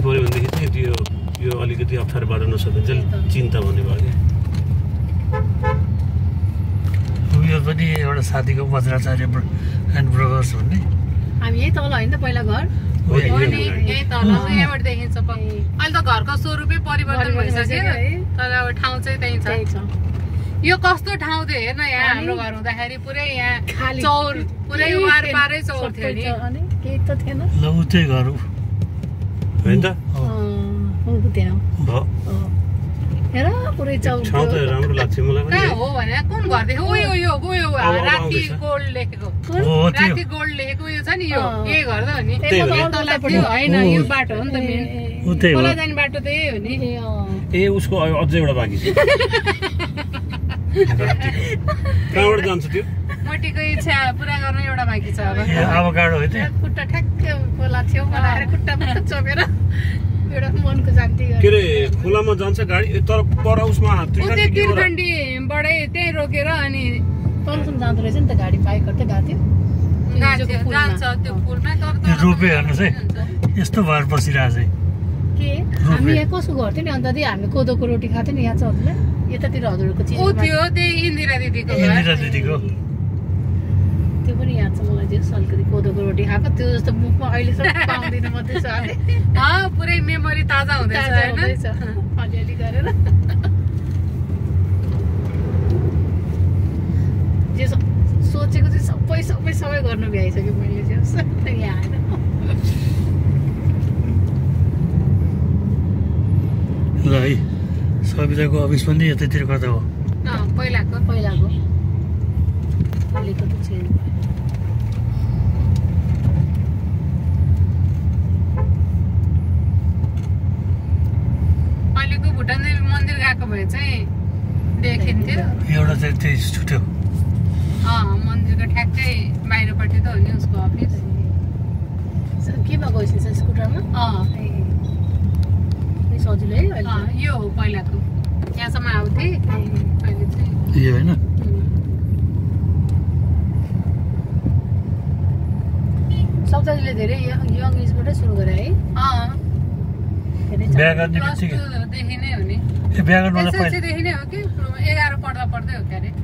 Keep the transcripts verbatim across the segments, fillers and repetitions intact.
पर्यो भनेदेखि चाहिँ त्यो यो अलिकति अप्ठ्यारो बाटो नसकिन्छ चिन्ता भन्ने भयो कि यो पनि एउटा साथीको वज्राचार्य एन्ड ब्रदर्स भन्ने हामी यही तल होइन त पहिला घर यही तल यहाँबाट देखिन्छ अहिले त घरको स्वरूपै परिवर्तन भइसक्यो तर अब ठाउँ चाहिँ त्यही छ यो कस्तो ठाउँ थियो हेर्न यहाँ हाम्रो घर हुँदाखेरि पुरै यहाँ चौर पुरै वार पारै चौर थियो नि केही त थिएन ल उतै घर होइन त हेर पुरै चौर ठाउँ त राम्रो लाग्छ मलाई पनि हो भने कुन घर देखो ओ यो यो यो राति गोल्ड लेखेको राति गोल्ड लेखेको यो छ नि यो यही घर त हो नि तल थियो होइन यो बाटो हो नि त मेन खोला जाने बाटो त यही हो नि ए उसको अझै एउटा बाँकी छ कहाँबाट जान्छ त्यो मोटीको इच्छा पुरा गर्न एउटा बाँकी छ अब अब गाडो हो त्यो खुट्टा ठ्याक्कै खोला छेउ बनाएर खुट्टा चोपेर एउटा मनको जान्ती के अरे खोलामा जान्छ गाडी तर पर उसमा त्रिकण्डीबाटै त्यही रोकेर अनि तलसम्म जाँदो रहेछ नि त गाडी बाइक गर्दै गएको थियो जान्छ त्यो पुलमा तर रोपे हेर्नुहोस् है यस्तो भएर बसिरहेको छ के हामी यहाँ कसो गर्थ्यो नि अन्त हामी कोदोको रोटी खाथ्यो नि यहाँ छ हजुरलाई यतातिर हजुरको चिज ऊ थियो त्यही इन्दिरा दिदीको इन्दिरा दिदीको त्यो पनि याद छ मलाई त्यो अलिकति कोदोको रोटी खाएको त्यो जस्तो मुखमा अहिलेसम्म पाउँदिनँ म त्यसो हाले पुरै मेमोरी ताजा हुँदैछ होइन अलिअलि गरेर जे सोचेको चाहिँ सबै सबै सबै गर्नु भ्याइसक्यो मैले चाहिँ यहाँ आएर ल है सविताको अफिस पनि यतैतिर कता हो पहिलाको पहिलाको अहिलेको त चेन्ज भयो अहिलेको भुटान देवी मन्दिर गएको भए चाहिँ देखिन्थ्यो एउटा चाहिँ त्यही छुट्यो मन्दिरको ठ्याक्कै बाहिरपट्टि त हो नि उसको अफिस केमा गइसकेछ स्कुटरमा सजिलो है यो हो पहिलाको यहाँसम्म आउँथे अहिले चाहिँ यो होइन सप्ताहले धेरै यङ एजबाटै सुरु गरे है बिहा गर्ने बित्तिकै देखि नै हो नि बिहा गर्नु देखि नै हो कि एघार पढ्दा पढ्दै हो क्यारे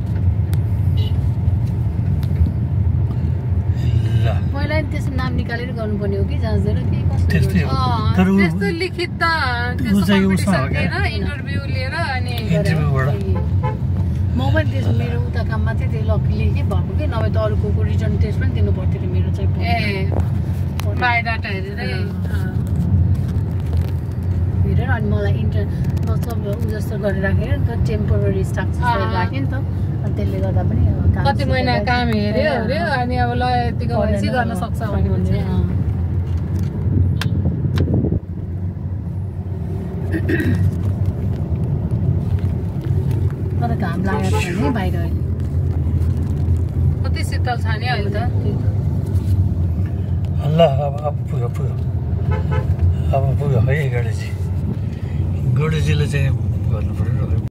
पहिला त्यसो नाम निकालेर गर्नुपर्ने हो कि जाँच्दैन के त्यस्तो लिखित त इन्टरभ्यू लिएर अनि म पनि त्यसो मेरो उता काममा चाहिँ त्यो लकीले के भएको कि नभए त अरूको रिटर्न टेस्ट पनि दिनु पर्थ्यो मेरो चाहिँ ए बायोडाटा हेरेर हेरेर अनि मलाई इन्टर सब ऊ जस्तो गरेर राखेर नि त टेम्पोररी स्टाफ राखेँ नि त अनि त्यसले गर्दा पनि कति महिना काम हेऱ्यो हेऱ्यो अनि अब ल यतिको भएपछि गर्न सक्छ भने भन्छ तर घाम लागेको छ नि बाहिर अहिले कति शीतल छ नि अहिले त ल अब अब पुग्यो पुग्यो अब पुग्यो है गणेशजी गणेशजीले चाहिँ गर्नु पर्यो